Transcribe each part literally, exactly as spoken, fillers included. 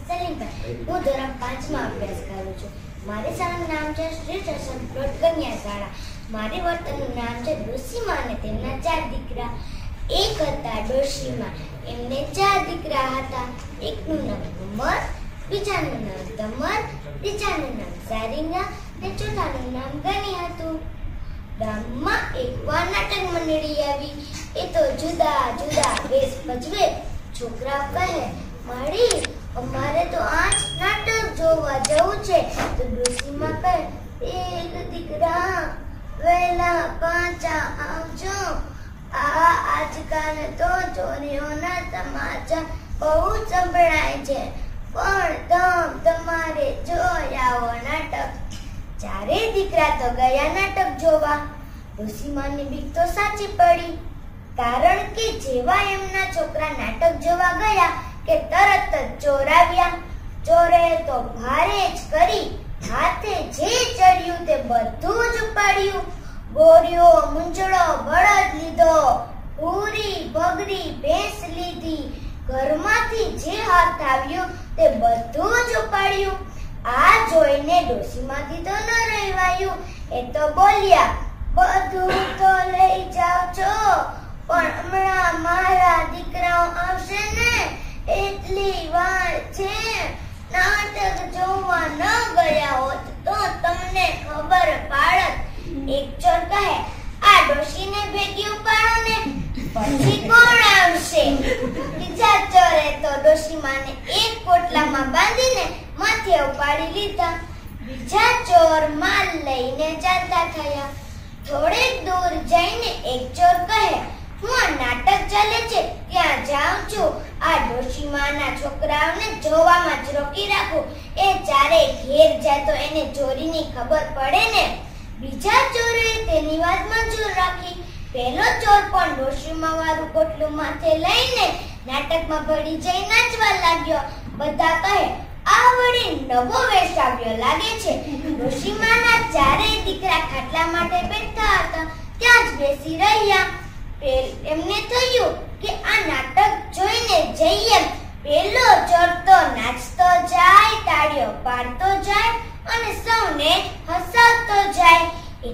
સલીમભાઈ. હું ધોરણ પાંચમાં અભ્યાસ કરું છું. મારી શાળાનું નામ છે શ્રી ચશન પ્લોટ કન્યા શાળા. મારી વર્તનનું નામ છે ડોશીમા અને તેમના ચાર દીકરા. એક હતા ડોશીમા, એમને ચાર દીકરા હતા. એકનું નામ ઉમર, બીજાનું નામ દમર, ત્રીજાનું નામ સારિંગા અને ચોથાનું નામ ગની હતું. ગામમાં એકવાર નાટક મંડળી આવી. એ તો જુદા જુદા વેશ ભજવે. છોકરા કહે, મારી અમારે તો આજ નાટક જોવા જવું છે. તો ડોશીમા કહે, એક દીકરા વહેલા પાછા આવજો. આ આજકાલ તો ચોરીઓના સમાચાર બહુ સંભળાય છે, પણ તમ તમારે જોઈ આવો નાટક. ચારે દીકરા તો ગયા નાટક જોવા. ડોશીમાની બીક તો સાચી પડી, કારણ કે જેવા એમના છોકરા નાટક જોવા ગયા કે તરત જ ચોર આવ્યા. ચોરે તો ભારે જ કરી હાથે જે ચડ્યું તે બધું જ ઉપાડ્યું. ગોરીઓ, મુંજળો, બળદ લીધો, પૂરી બગડી ભેંસ લીધી. ઘરમાંથી જે હાથ આવ્યું તે બધું જ ઉપાડ્યું. આ જોઈને ડોશીમાંથી તો ન રહેવાયું. એ તો બોલ્યા, બધું તો લઈ જાવ છો, પણ હમણાં મારા દીકરાઓ આવશે ને, એટલી વાર છે. નાટક જોવા ન ગયા હોત તો તમને ખબર પાડત. એક ચોર કહે, આ ડોશીને ભેગી ઉપાડો ને, પછી કોણ આવશે? બીજા ચોરે તો ડોશીમાને એક પોટલામાં બાંધીને માથે ઉપાડી લીધા. બીજા ચોર માલ લઈને ચાલતા થયા. થોડેક દૂર જઈને એક ચોર કહે, હું આ નાટક ચાલે છે ત્યાં જાઉં છું. આ ડોશીમાના છોકરાઓને જોવામાં જ રોકી રાખું. એ ચારે ઘેર જાય તો એને ચોરીની ખબર પડે ને. બીજા ચોરે તેની વાત મંજૂર રાખી. પહેલો ચોર પણ ડોશીમા વાળું પોટલું માથે લઈને નાટકમાં ભળી જઈ નાચવા લાગ્યો. બધા કહે, આ વળી નવો વેશ આવ્યો લાગે છે. ડોશીમાના ચારેય દીકરા ખાટલા માટે બેઠા હતા, ત્યાં જ બેસી રહ્યા. એમને થયું કે આ નાટક જોઈને જઈએ. પેલો ચોર તો નાચતો જાય, તાળીઓ પાડતો જાય અને સૌને હસાવતો જાય.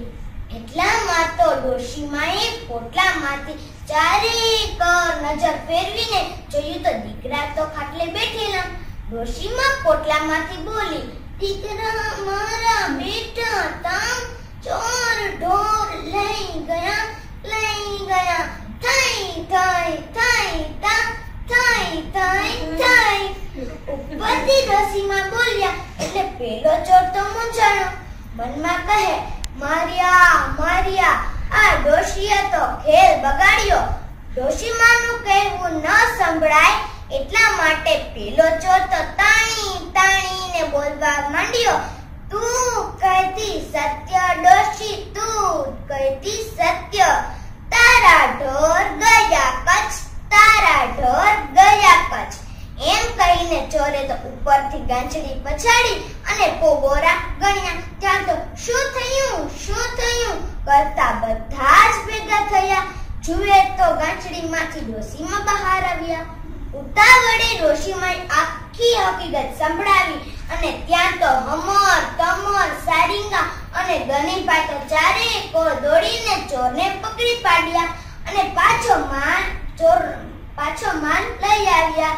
એટલામાં તો ડોશીમાએ પોટલામાંથી ચારેક નજર ફેરવીને જોયું તો દીકરા તો ખાટલે બેઠેલા. ડોશીમા પોટલામાંથી બોલી, દીકરા મારા બેટા તા ચોર ઢોર લઈ ગયા, લઈ ગયા. થઈ થઈ થઈ તા, થઈ થઈ થઈ. ઉપરથી ડોશીમા બોલ્યા એટલે પેલો ચોર તો મૂંઝાણો. મનમાં કહે, માર્યા માર્યા, આ ડોશીએ તો ખેલ બગાડ્યો. ડોશીમાનું કહેવું ન સંભળાય એટલા માટે પેલો ચોર તો તાણી તાણીને બોલવા માંડ્યો, તું કહેતી સત્ય ડોશી, તું કહેતી સત્ય. તારા ઢોર ગયા કચ્છ, તારા ઢોર ગયા કચ્છ. એમ કહીને ચોરે તો ઉપરથી ગાંચડી પછાડી અને પોગોરા ગણ્યા. ત્યાં તો શું થયું શું થયું કરતા બધા જ ભેગા થયા. જુએ તો ગાંચડીમાંથી ડોશીમા બહાર આવ્યા. ઉતાવળે ડોશીમાએ આખી હકીકત સંભળાવી અને ત્યાં તો હમર, તમર, સારિંગા અને ગનીભાઈ તો ચારે કોર દોડીને ચોરને પકડી પાડ્યા અને પાછો માન ચોર પાછો માન લઈ આવ્યા.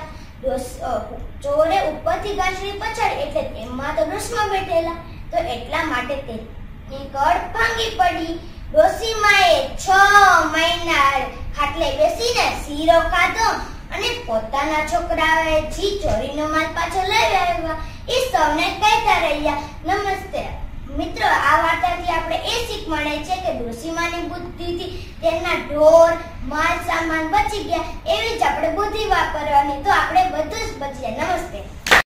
ચોરે ઉપરથી ગાંચડી પછાડી એટલે તેમાં તો ડોશીમા બેઠેલા, તો એટલા માટે તેની કડ ભાંગી પડી. ડોશીમાએ છ મહિના ખાટલે બેસીને શીરો ખાધો અને પોતાના છોકરાઓએ જી ચોરીનો માલ પાછો લઈ આવ્યા એ સૌને કહેતા રહ્યા. નમસ્તે મિત્રો, આ વાર્તાથી આપણે એ શીખ મળે છે કે ડોશીમાની બુદ્ધિથી તેમના ઢોર, માલ સામાન બચી ગયા. એવી જ આપણે બુદ્ધિ વાપરવાની, તો આપણે બધું જ બચી જાય. નમસ્તે.